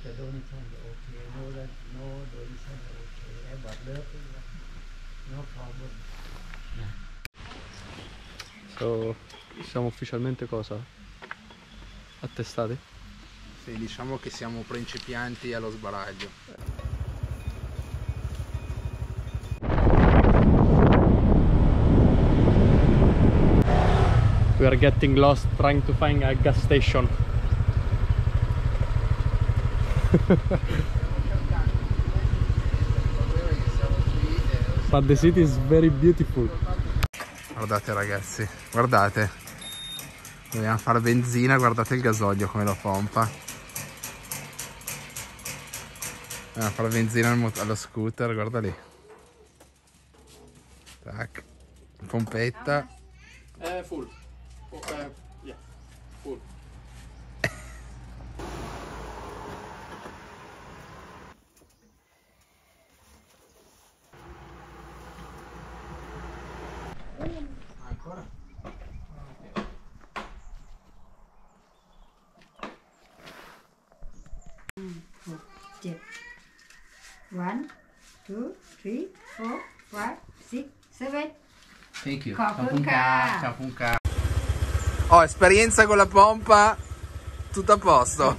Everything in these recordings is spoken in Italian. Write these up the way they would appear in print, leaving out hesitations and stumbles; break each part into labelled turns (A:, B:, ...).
A: So, siamo ufficialmente cosa? Attestati?
B: Sì, diciamo che siamo principianti allo sbaraglio.
A: We are getting lost trying to find a gas station. But the city is very beautiful.
B: Guardate ragazzi, guardate. Dobbiamo fare benzina, guardate il gasolio come lo pompa. Dobbiamo fare benzina allo scooter, guarda lì. Tac. Pompetta.
A: Full. Yeah, full.
B: Ancora?
C: One, two, three, four, five, six, seven.
B: Thank you.
C: Kapunka.
B: Kapunka. Oh, esperienza con la pompa, tutto a posto.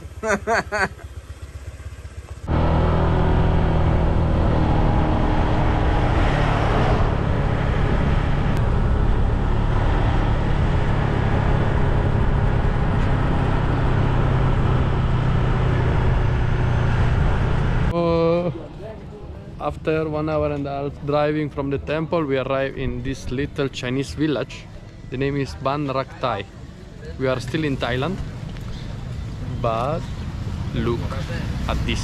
A: After 1 hour and a half driving from the temple, we arrive in this little Chinese village. The name is Ban Rak Thai. We are still in Thailand, but look at this.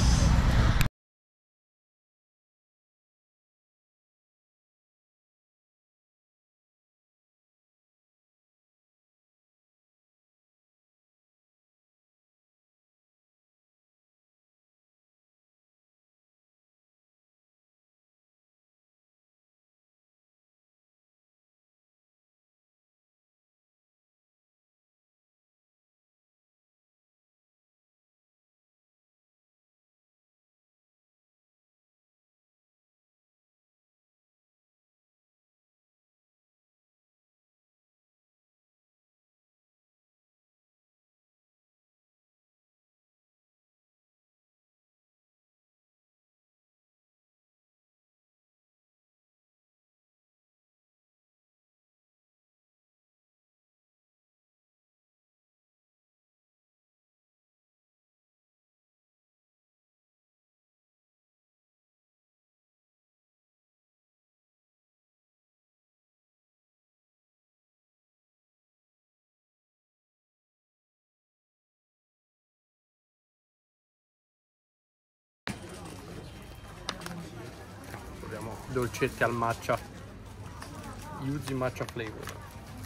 A: Abbiamo dolcetti al matcha, Yuzu matcha flavor.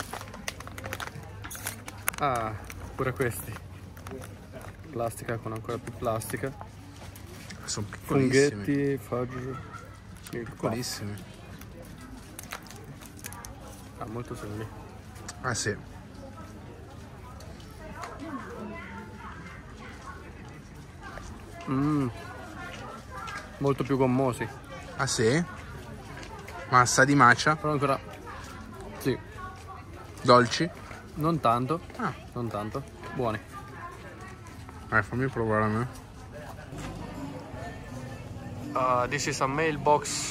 A: Ah, pure questi. Plastica con ancora più plastica.
B: Sono piccolissimi.
A: Funghetti, fudge,
B: Piccolissimi.
A: Ah, molto simili.
B: Ah sì.
A: Molto più gommosi.
B: Ah sì? Massa di matcha?
A: Però ancora... sì.
B: Dolci?
A: Non tanto.
B: Ah.
A: Non tanto. Buoni.
B: Fammi provare a me.
A: This is a mailbox.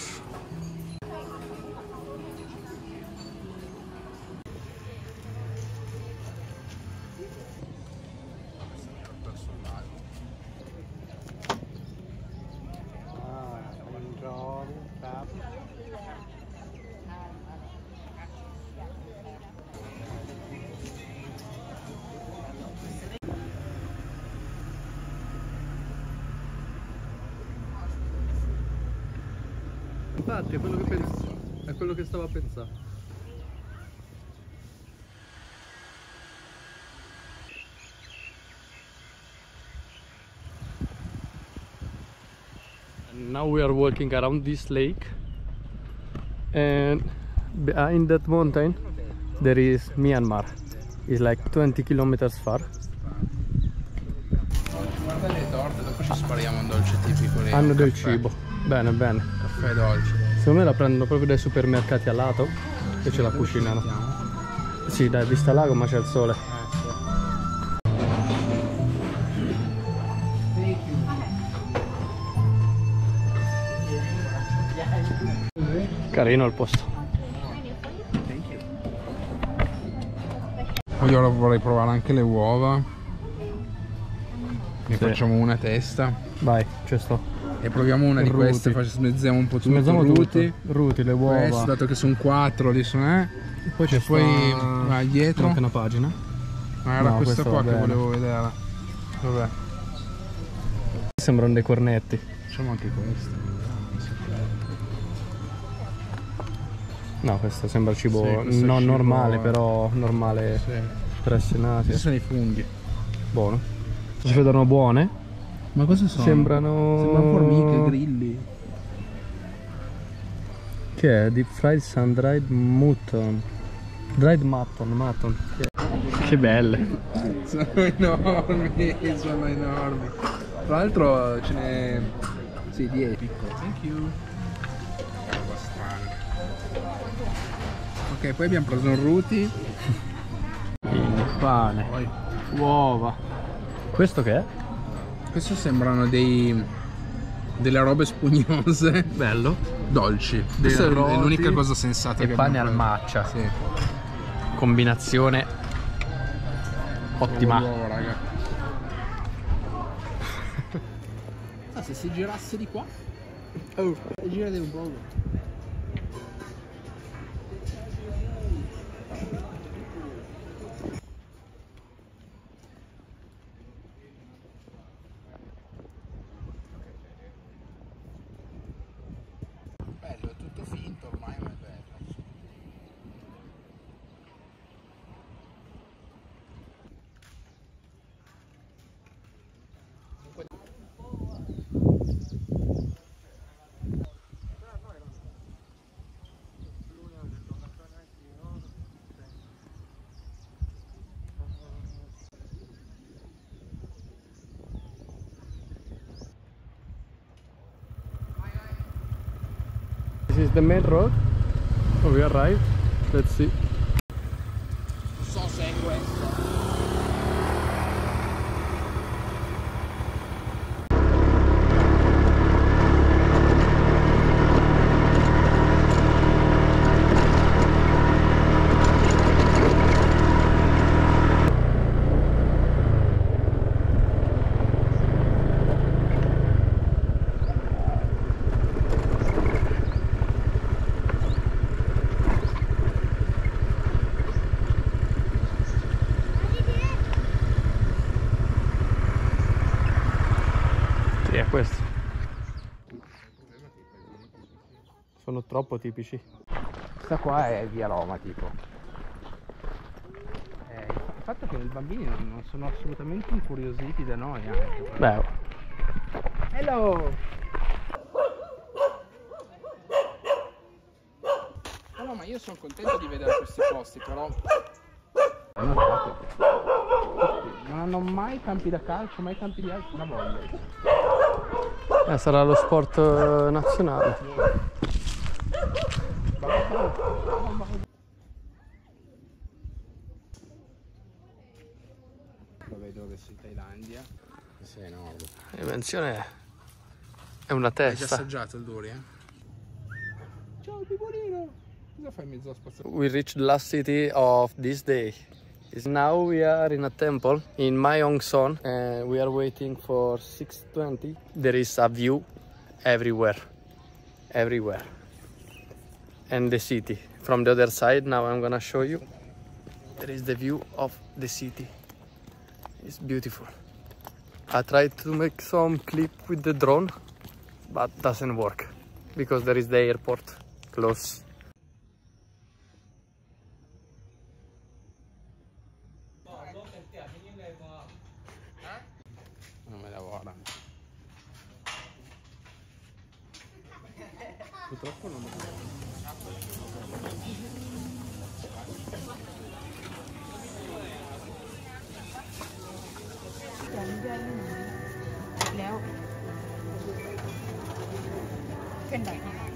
A: Infatti è quello che penso, è quello che stavo a pensare. And now we are walking around this lake, and behind that mountain there is Myanmar. It's like 20 kilometers far.
B: Guarda le torte, dopo ci spariamo un dolce tipico lì.
A: Hanno
B: un
A: del
B: caffè.
A: cibo. Bene, bene.
B: Caffè dolce.
A: Secondo me la prendono proprio dai supermercati a lato e ce la cucinano. Sì, dai, vista l'ago ma c'è il sole. Carino il posto.
B: Poi ora vorrei provare anche le uova. Ne
A: Sì.
B: facciamo una a testa.
A: Vai, ci sto.
B: E proviamo una di
A: Ruti.
B: queste, smezziamo un po' tutto.
A: Smezziamo
B: Ruti.
A: tutto. Ruti, le uova.
B: Questo, dato che sono 4 lì sono
A: Poi c'è
B: poi va dietro.
A: anche una pagina.
B: Ma era
A: No,
B: questa
A: questo
B: qua
A: va
B: che
A: bene.
B: volevo vedere. Vabbè,
A: Sembrano dei cornetti.
B: facciamo anche questo.
A: No, questo sembra cibo
B: Sì, questo è
A: non
B: cibo-
A: normale, però normale
B: Sì.
A: per essere nati.
B: Questi sono i funghi.
A: Buono. Si vedono buone.
B: Ma cosa sono?
A: Sembrano
B: formiche, grilli.
A: Che è? Deep fried sun-dried mutton. Dried mutton. Che belle.
B: Sono enormi, sono enormi. Tra l'altro ce n'è... Sì, 10 piccolo. Thank you. Roba strana. Ok, poi abbiamo preso un ruti.
A: Il pane.
B: Poi
A: Uova. Questo che è?
B: questo sembrano delle robe spugnose.
A: Bello.
B: Dolci. Questa è
A: roti
B: l'unica cosa sensata
A: e
B: che
A: pane
B: abbiamo
A: al
B: preso.
A: matcha.
B: Sì.
A: Combinazione ottima.
B: Uovo, raga. Se si girasse di qua. Oh, girate un po'. Bello, è tutto finto ormai, ma è bello.
A: This is the main road. Oh, we arrived. Let's see.
B: Non so se è questo.
A: Sì, è questo. Sono troppo tipici.
B: Questa qua è via Roma, tipo. Il fatto che i bambini non sono assolutamente incuriositi da noi anche.
A: Beh,
B: Hello! No, ma io sono contento di vedere questi posti, però... Non hanno mai campi da calcio, mai campi di altro, una voglia.
A: sarà lo sport nazionale.
B: Lo vedo adesso in Thailandia. Sei enorme.
A: La dimensione è una
B: Hai già
A: testa.
B: assaggiato il durian? Ciao pipolino! Cosa fai in mezzo alla spazzatura?
A: We reached the last city of this day. Now we are in a temple in Myeongson and we are waiting for 6:20. There is a view everywhere. And the city. From the other side, now I'm gonna show you. There is the view of the city. It's beautiful. I tried to make some clip with the drone, but doesn't work because there is the airport close.
B: Non me lavorano. Purtroppo non lo
C: แล้ว Kendall.